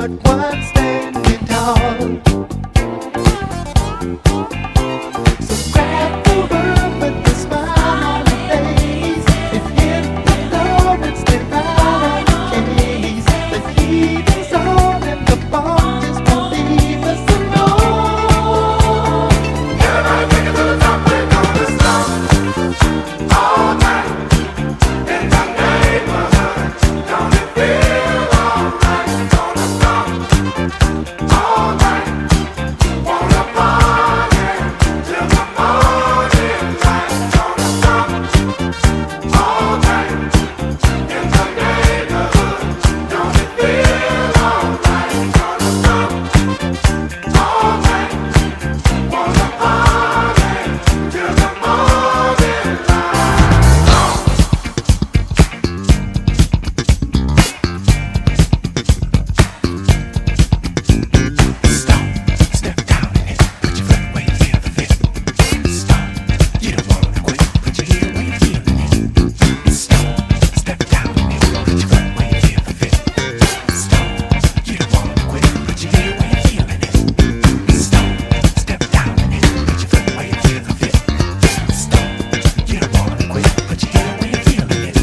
but one standing tall. So grab the world with a smile on your face and hit the floor and step out of the case. The heat is on and the ball just won't leave us alone. Everybody take it to the top, we're gonna stomp all night in the neighborhood. Don't it feel alright? Gonna stomp all night. Wanna party till the morning light. Gonna stomp all night in the neighborhood. Don't it feel alright? Gonna stomp all night. Wanna party till the morning Stomp, step down in it, put your foot where you feel the fit. Stomp, you don't wanna quit, put your heel where you feeling it. Stomp, step down in it, put your foot where you feel the fit. Stomp, you don't wanna quit, put your heel where you feeling it. Stomp, step down in it, put your foot where you feel the fit. Stomp, you don't wanna quit, put your heel where you feeling it.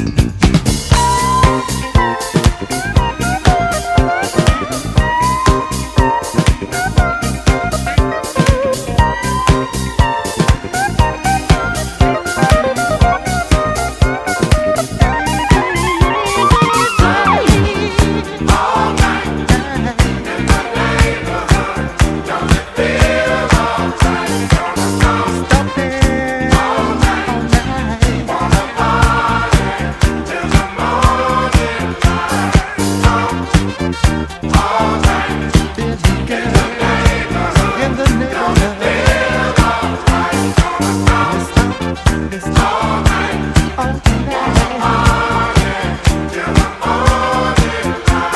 all night in the neighborhood. Don't it feel alright? Gonna stomp all night. Wanna party till the morning light. Stomp all night in the neighborhood. In the neighborhood, Feel alright. Gonna stomp all night. all night. Party till the morning light.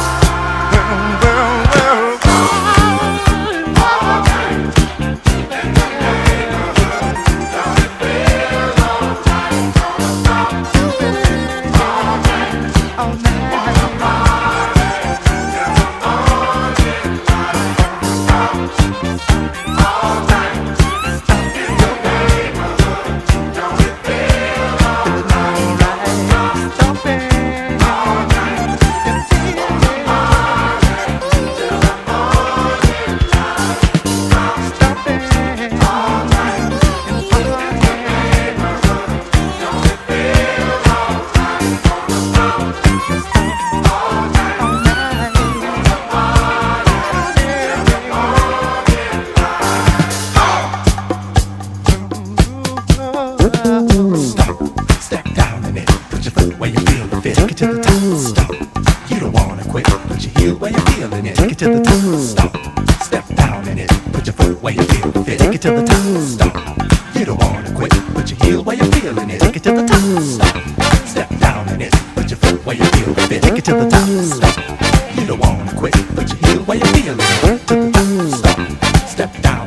All night in the neighborhood. Don't it feel alright? Gonna stomp all night. All night. Party till the morning light. Stomp all night in the neighborhood. Don't it feel alright? Stomping All night and feeling till the morning light. stomping All night and feeling neighborhood. Don't it feel alright? Gonna stomp all night. all night. Stomp, step down in it, put your foot where you feel the fit. Take it to the top. Stomp, you don't wanna quit, put your heel where you feeling it. Take it to the top. Stomp, step down in it, put your foot where you feel the fit. Take it to the top. Stomp, you don't wanna quit, put your heel where you feeling it. Take it to the top. Stomp, step down in it, put your foot where you feel the fit. Take it to the top. Stomp, you don't wanna quit, put your heel where you feeling it. To the top. Stomp, step down.